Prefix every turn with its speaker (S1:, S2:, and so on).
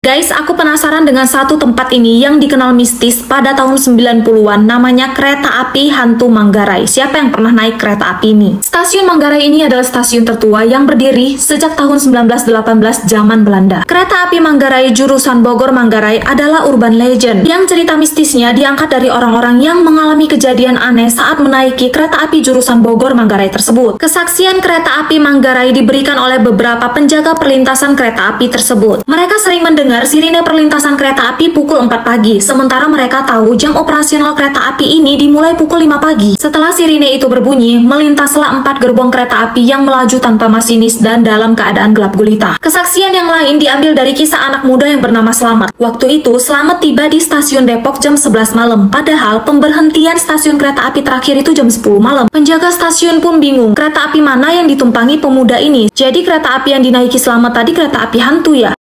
S1: Guys, aku penasaran dengan satu tempat ini yang dikenal mistis pada tahun 90-an, namanya Kereta Api Hantu Manggarai. Siapa yang pernah naik kereta api ini? Stasiun Manggarai ini adalah stasiun tertua yang berdiri sejak tahun 1918 zaman Belanda. Kereta api Manggarai jurusan Bogor-Manggarai adalah urban legend yang cerita mistisnya diangkat dari orang-orang yang mengalami kejadian aneh saat menaiki kereta api jurusan Bogor-Manggarai tersebut. Kesaksian kereta api Manggarai diberikan oleh beberapa penjaga perlintasan kereta api tersebut. Mereka sering mendengar sirine perlintasan kereta api pukul 4 pagi, sementara mereka tahu jam operasional kereta api ini dimulai pukul 5 pagi. Setelah sirine itu berbunyi, melintaslah 4 gerbong kereta api yang melaju tanpa masinis dan dalam keadaan gelap gulita. Kesaksian yang lain diambil dari kisah anak muda yang bernama Slamet. Waktu itu, Slamet tiba di stasiun Depok jam 11 malam, padahal pemberhentian stasiun kereta api terakhir itu jam 10 malam. Penjaga stasiun pun bingung, kereta api mana yang ditumpangi pemuda ini. Jadi kereta api yang dinaiki Slamet tadi kereta api hantu ya?